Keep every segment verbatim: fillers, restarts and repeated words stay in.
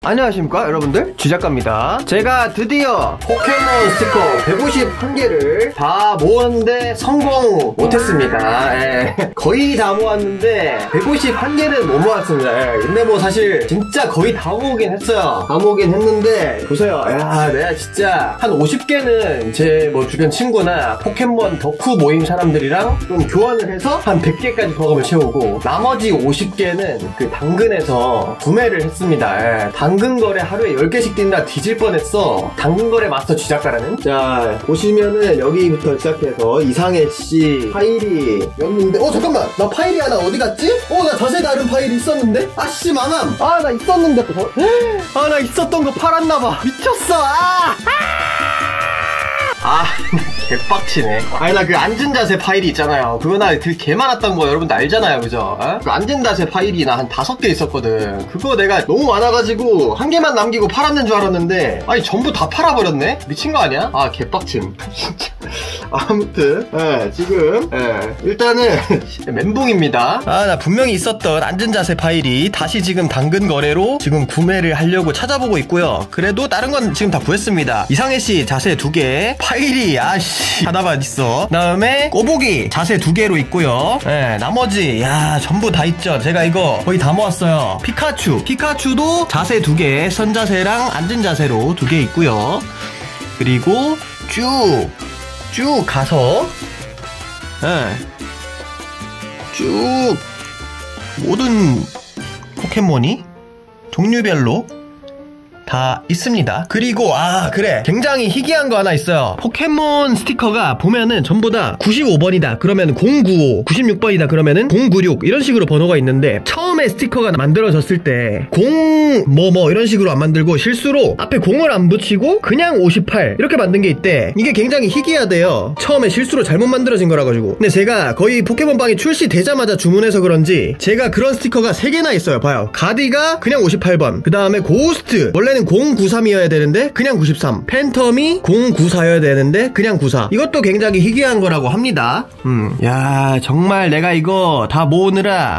안녕하십니까 여러분들, 주작가입니다. 제가 드디어 포켓몬 스티커 백오십일 개를 다 모았는데 성공 못했습니다. 예. 거의 다 모았는데 백오십일 개는 못 모았습니다. 예. 근데 뭐 사실 진짜 거의 다 모으긴 했어요. 다 모으긴 했는데 보세요. 야, 내가 진짜 한 오십 개는 제 뭐 주변 친구나 포켓몬 덕후 모임 사람들이랑 좀 교환을 해서 한 백 개까지 버금을 채우고, 나머지 오십 개는 그 당근에서 구매를 했습니다. 예. 당근 거래 하루에 열 개씩 뛴다 뒤질 뻔했어. 당근 거래 마스터 주작가라는. 자, 보시면은 여기부터 시작해서 이상해씨 파일이 였는데, 어 잠깐만, 나 파일이 하나 어디 갔지? 어, 나 자세 다른 파일이 있었는데? 아씨, 망함. 아, 나 있었는데. 아, 나 있었던 거 팔았나봐. 미쳤어. 아! 아, 개빡치네. 아니, 나 그 앉은 자세 파일이 있잖아요. 그거 나 되게 개 많았던 거 여러분들 알잖아요, 그죠? 어? 그 앉은 자세 파일이 나 한 다섯 개 있었거든. 그거 내가 너무 많아가지고 한 개만 남기고 팔았는 줄 알았는데, 아니 전부 다 팔아버렸네? 미친 거 아니야? 아, 개빡침. 진짜. 아무튼 예, 지금 예, 일단은 멘붕입니다. 아, 나 분명히 있었던 앉은 자세 파일이 다시 지금 당근 거래로 지금 구매를 하려고 찾아보고 있고요. 그래도 다른 건 지금 다 구했습니다. 이상해씨 자세 두 개, 파일이 아씨 하나만 있어. 다음에 꼬부기 자세 두 개로 있고요. 예, 나머지 야 전부 다 있죠. 제가 이거 거의 다 모았어요. 피카츄 피카츄도 자세 두 개, 선자세랑 앉은 자세로 두 개 있고요. 그리고 쭉 쭉 가서 예, 쭉 모든 포켓몬이 종류별로 다 있습니다. 그리고 아 그래, 굉장히 희귀한 거 하나 있어요. 포켓몬 스티커가 보면은 전부 다 구십오 번이다 그러면 공구오, 구십육 번이다 그러면은 공구육 이런 식으로 번호가 있는데, 처음에 스티커가 만들어졌을 때 공 뭐 뭐 이런 식으로 안 만들고 실수로 앞에 공을 안 붙이고 그냥 오십팔 이렇게 만든 게 있대. 이게 굉장히 희귀하대요. 처음에 실수로 잘못 만들어진 거라 가지고. 근데 제가 거의 포켓몬빵이 출시되자마자 주문해서 그런지 제가 그런 스티커가 세 개나 있어요. 봐요. 가디가 그냥 오십팔 번, 그 다음에 고스트 원래 공구삼이어야 되는데 그냥 구십삼, 팬텀이 공구사여야 되는데 그냥 구사. 이것도 굉장히 희귀한 거라고 합니다. 음, 야 정말 내가 이거 다 모으느라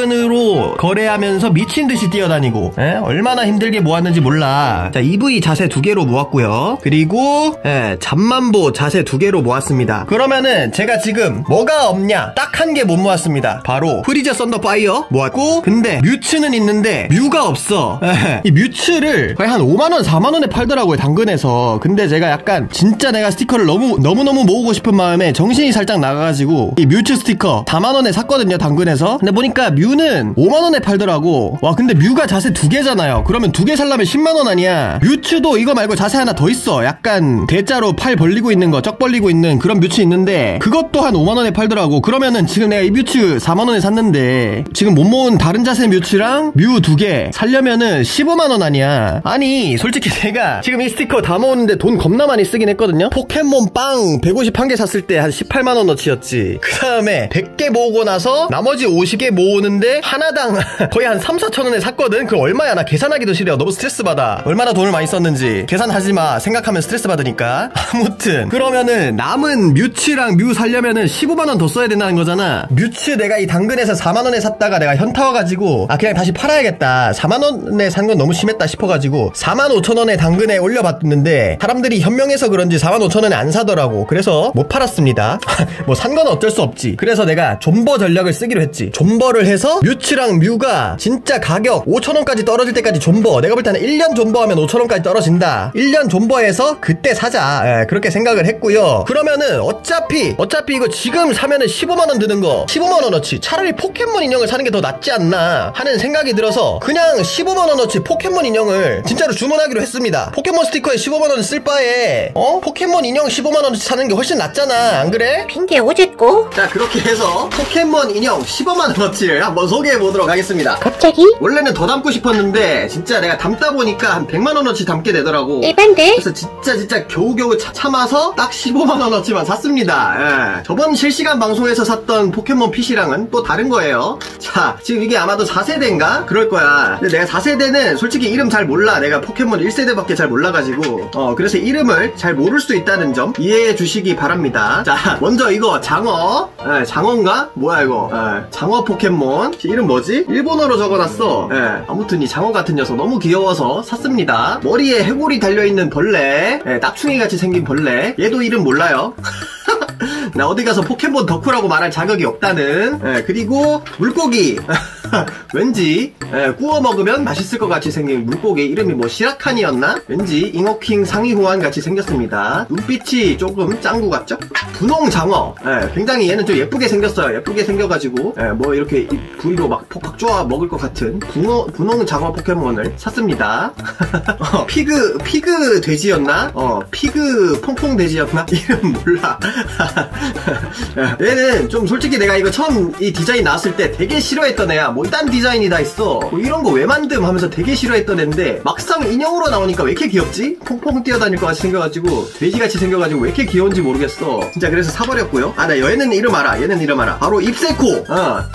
당근으로 거래하면서 미친듯이 뛰어다니고 에? 얼마나 힘들게 모았는지 몰라. 자, 이브이 자세 두 개로 모았고요. 그리고 에, 잠만보 자세 두 개로 모았습니다. 그러면은 제가 지금 뭐가 없냐, 딱 한 개 못 모았습니다. 바로 프리저 썬더 파이어 모았고, 근데 뮤츠는 있는데 뮤가 없어. 에, 이 뮤츠를 한 오만 원, 사만 원에 팔더라고요, 당근에서. 근데 제가 약간 진짜 내가 스티커를 너무 너무너무 모으고 싶은 마음에 정신이 살짝 나가가지고 이 뮤츠 스티커 사만 원에 샀거든요, 당근에서. 근데 보니까 뮤는 오만 원에 팔더라고. 와, 근데 뮤가 자세 두 개잖아요. 그러면 두 개 살려면 십만 원 아니야. 뮤츠도 이거 말고 자세 하나 더 있어. 약간 대자로 팔 벌리고 있는 거, 쩍 벌리고 있는 그런 뮤츠 있는데 그것도 한 오만 원에 팔더라고. 그러면은 지금 내가 이 뮤츠 사만 원에 샀는데 지금 못 모은 다른 자세 뮤츠랑 뮤 두 개 살려면은 십오만 원 아니야. 아니 솔직히 제가 지금 이 스티커 다 모으는데 돈 겁나 많이 쓰긴 했거든요. 포켓몬 빵 백오십일 개 샀을 때 한 십팔만 원어치였지. 그 다음에 백 개 모으고 나서 나머지 오십 개 모으는데 하나당 거의 한 삼, 사천 원에 샀거든. 그럼 얼마야? 나 계산하기도 싫어. 너무 스트레스 받아. 얼마나 돈을 많이 썼는지 계산하지마. 생각하면 스트레스 받으니까. 아무튼 그러면은 남은 뮤츠랑 뮤 살려면은 십오만 원 더 써야 된다는 거잖아. 뮤츠 내가 이 당근에서 사만 원에 샀다가 내가 현타 와가지고 아 그냥 다시 팔아야겠다, 사만 원에 산 건 너무 심했다 싶어가지고 사만 오천 원에 당근에 올려봤는데 사람들이 현명해서 그런지 사만 오천 원에 안 사더라고. 그래서 못 팔았습니다. 뭐 산 건 어쩔 수 없지. 그래서 내가 존버 전략을 쓰기로 했지. 존버를 해서 뮤츠랑 뮤가 진짜 가격 오천 원까지 떨어질 때까지 존버. 내가 볼 때는 일 년 존버하면 오천 원까지 떨어진다. 일 년 존버해서 그때 사자. 예, 그렇게 생각을 했고요. 그러면은 어차피 어차피 이거 지금 사면은 십오만 원 드는 거 십오만 원어치 차라리 포켓몬 인형을 사는 게 더 낫지 않나 하는 생각이 들어서 그냥 십오만 원어치 포켓몬 인형을 진짜로 주문하기로 했습니다. 포켓몬 스티커에 십오만 원 쓸 바에 어? 포켓몬 인형 십오만 원어치 사는 게 훨씬 낫잖아, 안 그래? 핑계 오졌고. 자, 그렇게 해서 포켓몬 인형 십오만 원어치를 한번 소개해보도록 하겠습니다. 갑자기? 원래는 더 담고 싶었는데 진짜 내가 담다 보니까 한 백만 원어치 담게 되더라고. 일반데? 그래서 진짜 진짜 겨우겨우 차, 참아서 딱 십오만 원어치만 샀습니다. 예. 저번 실시간 방송에서 샀던 포켓몬 핏이랑은 또 다른 거예요. 자, 지금 이게 아마도 사 세대인가? 그럴 거야. 근데 내가 사 세대는 솔직히 이름 잘 몰라. 내가 포켓몬 일 세대밖에 잘 몰라가지고 어 그래서 이름을 잘 모를 수 있다는 점 이해해 주시기 바랍니다. 자, 먼저 이거 장어. 예, 장어인가? 뭐야 이거? 예, 장어 포켓몬. 이름 뭐지? 일본어로 적어놨어. 예, 아무튼 이 장어 같은 녀석 너무 귀여워서 샀습니다. 머리에 해골이 달려있는 벌레. 예, 딱충이 같이 생긴 벌레. 얘도 이름 몰라요. 나 어디 가서 포켓몬 덕후라고 말할 자격이 없다는. 예, 그리고 물고기. 왠지 예, 구워 먹으면 맛있을 것 같이 생긴 물고기. 이름이 뭐 시라칸이었나? 왠지 잉어킹 상위호환 같이 생겼습니다. 눈빛이 조금 짱구 같죠? 분홍장어. 예, 굉장히 얘는 좀 예쁘게 생겼어요. 예쁘게 생겨가지고 예, 뭐 이렇게 부리로 막 퍽퍽 쪼아 먹을 것 같은 분홍, 분홍장어 포켓몬을 샀습니다. 어, 피그 피그 돼지였나? 어 피그 퐁퐁 돼지였나? 이름 몰라. 얘는 좀 솔직히 내가 이거 처음 이 디자인 나왔을 때 되게 싫어했던 애야. 뭐 딴 디자인이 다 있어. 뭐 이런 거 왜 만듦 하면서 되게 싫어했던 애인데 막상 인형으로 나오니까 왜 이렇게 귀엽지? 퐁퐁 뛰어다닐 것 같이 생겨가지고 돼지같이 생겨가지고 왜 이렇게 귀여운지 모르겠어. 진짜 그래서 사버렸고요. 아, 나 얘는 이름 알아. 얘는 이름 알아. 바로 입세코. 어. 아!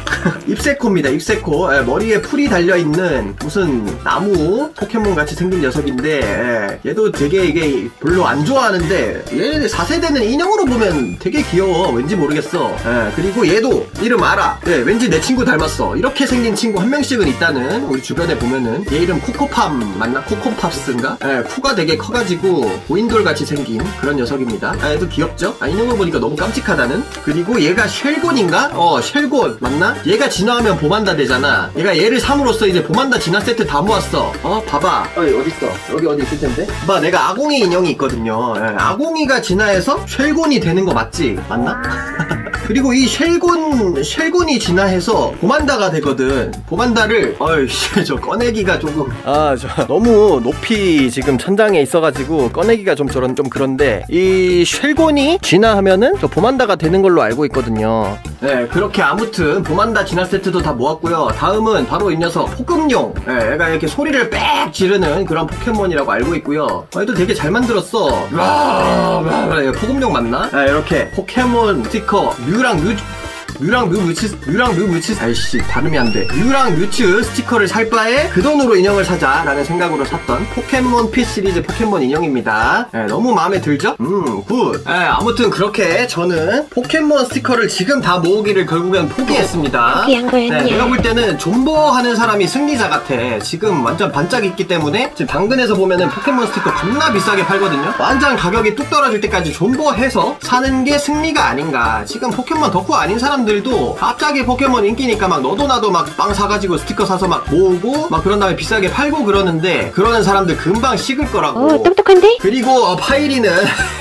입세코입니다. 입세코. 예, 머리에 풀이 달려있는 무슨 나무 포켓몬 같이 생긴 녀석인데 예, 얘도 되게 이게 별로 안 좋아하는데 얘 사 세대는 인형으로 보면 되게 귀여워. 왠지 모르겠어. 예, 그리고 얘도 이름 알아. 예, 왠지 내 친구 닮았어. 이렇게 생긴 친구 한 명씩은 있다는. 우리 주변에 보면은 얘 이름 코코팜 맞나? 코코팝스인가? 예, 코가 되게 커가지고 보인돌 같이 생긴 그런 녀석입니다. 아, 얘도 귀엽죠? 아, 인형을 보니까 너무 깜찍하다는. 그리고 얘가 쉘곤인가? 어, 쉘곤 맞나? 얘가 진화하면 보만다 되잖아. 얘가 얘를 삼으로써 이제 보만다 진화 세트 다 모았어. 어, 봐봐. 어이, 어딨어? 여기 어디 있을 텐데? 봐, 내가 아공이 인형이 있거든요. 예, 아공이가 진화해서 쉘곤이 되는 거 맞지? 맞나? 그리고 이 쉘곤, 쉘곤이 진화해서 보만다가 되거든. 보만다를, 어이씨, 저 꺼내기가 조금. 아, 저, 너무 높이 지금 천장에 있어가지고, 꺼내기가 좀 저런, 좀 그런데, 이 쉘곤이 진화하면은 저 보만다가 되는 걸로 알고 있거든요. 네, 그렇게 아무튼, 보만다 진화 세트도 다 모았고요. 다음은 바로 이 녀석, 포금룡. 네, 얘가 이렇게 소리를 빽 지르는 그런 포켓몬이라고 알고 있고요. 어, 얘도 되게 잘 만들었어. 와, 와, 포금룡 맞나? 네, 이렇게 포켓몬 스티커, 뮤랑 뮤, 뮤랑 뮤 뮤츠, 뮤랑 뮤 뮤츠, 아이씨, 발음이 안 돼. 뮤랑 뮤츠 스티커를 살 바에 그 돈으로 인형을 사자라는 생각으로 샀던 포켓몬 피 시리즈 포켓몬 인형입니다. 네, 너무 마음에 들죠? 음, 굿. 네, 아무튼 그렇게 저는 포켓몬 스티커를 지금 다 모으기를 결국엔 포기했습니다. 포기한 거였냐? 네, 내가 볼 때는 존버하는 사람이 승리자 같아. 지금 완전 반짝 있기 때문에 지금 당근에서 보면은 포켓몬 스티커 겁나 비싸게 팔거든요. 완전 가격이 뚝 떨어질 때까지 존버해서 사는 게 승리가 아닌가. 지금 포켓몬 덕후 아닌 사람들 들도 갑자기 포켓몬 인기니까 막 너도 나도 막 빵 사가지고 스티커 사서 막 모으고 막 그런 다음에 비싸게 팔고 그러는데 그러는 사람들 금방 식을 거라고. 어, 똑똑한데? 그리고 어, 파이리는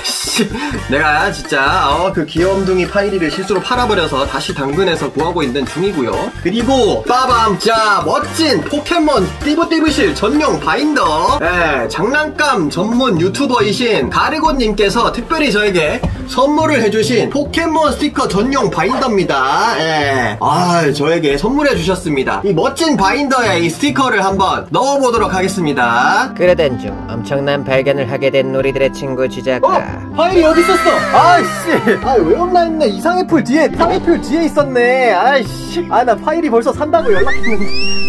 내가 진짜 어, 그 귀염둥이 파이리를 실수로 팔아버려서 다시 당근에서 구하고 있는 중이고요. 그리고 빠밤, 자, 멋진 포켓몬 띠부띠부실 전용 바인더. 예, 장난감 전문 유튜버이신 가르곤님께서 특별히 저에게 선물을 해주신 포켓몬 스티커 전용 바인더입니다. 예. 아, 저에게 선물해 주셨습니다. 이 멋진 바인더에 이 스티커를 한번 넣어보도록 하겠습니다. 그러던 중 엄청난 발견을 하게 된 우리들의 친구 지작가. 어? 파일이 어디 있었어? 아이씨, 아, 왜 없나 했네. 이상의 풀 뒤에, 이상의 풀 뒤에 있었네. 아이씨, 아, 나 파일이 벌써 산다고 연락했는데.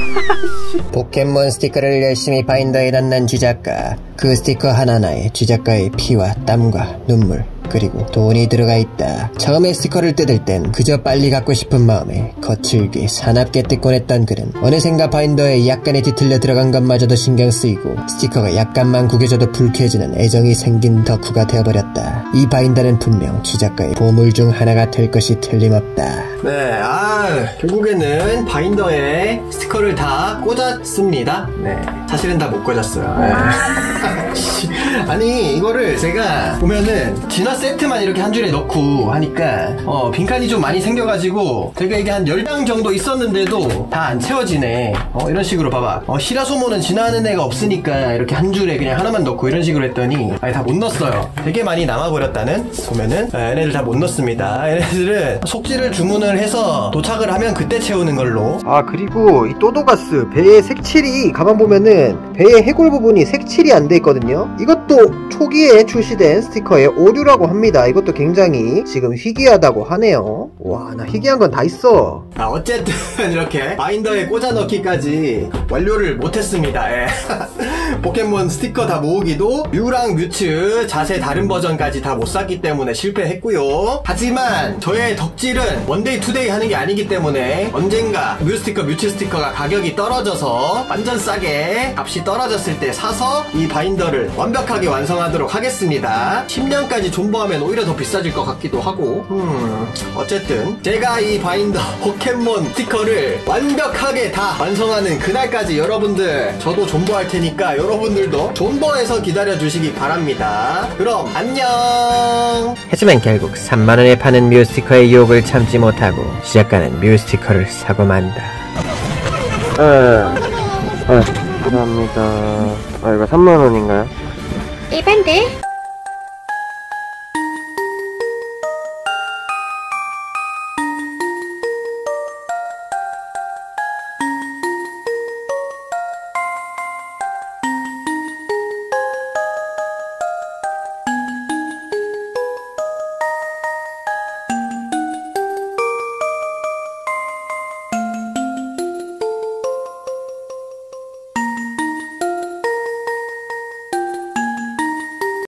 포켓몬 스티커를 열심히 바인더에 넣는 지작가. 그 스티커 하나하나에 지작가의 피와 땀과 눈물 그리고 돈이 들어가 있다. 처음에 스티커를 뜯을 땐 그저 빨리 갖고 싶은 마음에 거칠게 사납게 뜯곤 했던 그는 어느샌가 바인더에 약간의 뒤틀려 들어간 것마저도 신경 쓰이고 스티커가 약간만 구겨져도 불쾌해지는 애정이 생긴 덕후가 되어버렸다. 이 바인더는 분명 지작가의 보물 중 하나가 될 것이 틀림없다. 네, 아, 결국에는 바인더에 스티커를 다 꽂았습니다. 네, 사실은 다 못 꽂았어요. 네. 아니, 이거를 제가 보면은 진화 세트만 이렇게 한 줄에 넣고 하니까 어, 빈칸이 좀 많이 생겨가지고 되게 이게 한 열 장 정도 있었는데도 다 안 채워지네. 어, 이런 식으로 봐봐. 어, 시라소모는 진화하는 애가 없으니까 이렇게 한 줄에 그냥 하나만 넣고 이런 식으로 했더니 아니, 다 못 넣었어요. 되게 많이 남아버렸다는. 보면은 아, 얘네들 다 못 넣습니다. 얘네들은 속지를 주문을 해서 도착을 하면 그때 채우는 걸로. 아, 그리고 이 또도가스 배의 색칠이 가만 보면은 배의 해골 부분이 색칠이 안 돼 있거든요. 이것도 초기에 출시된 스티커의 오류라고 합니다. 이것도 굉장히 지금 희귀하다고 하네요. 와, 나 희귀한 건 다 있어. 아, 어쨌든 이렇게 바인더에 꽂아 넣기까지 완료를 못했습니다. 예. 포켓몬 스티커 다 모으기도 뮤랑 뮤츠 자세 다른 버전까지 다 못 샀기 때문에 실패했고요. 하지만 저의 덕질은 원데이 투데이 하는 게 아니기 때문에 언젠가 뮤 스티커 뮤츠 스티커가 가격이 떨어져서 완전 싸게 값이 떨어졌을 때 사서 이 바인더를 완벽하게 완성하도록 하겠습니다. 십 년까지 존버하면 오히려 더 비싸질 것 같기도 하고 음 어쨌든 제가 이 바인더 포켓몬 스티커를 완벽하게 다 완성하는 그날까지 여러분들 저도 존버할 테니까 여러분들도 존버해서 기다려주시기 바랍니다. 그럼 안녕. 하지만 결국 삼만원에 파는 뮤 스티커의 유혹을 참지 못하고 시작가는 뮤 스티커를 사고 만다. 아, 아, 감사합니다. 아, 이거 삼만원인가요? 일반데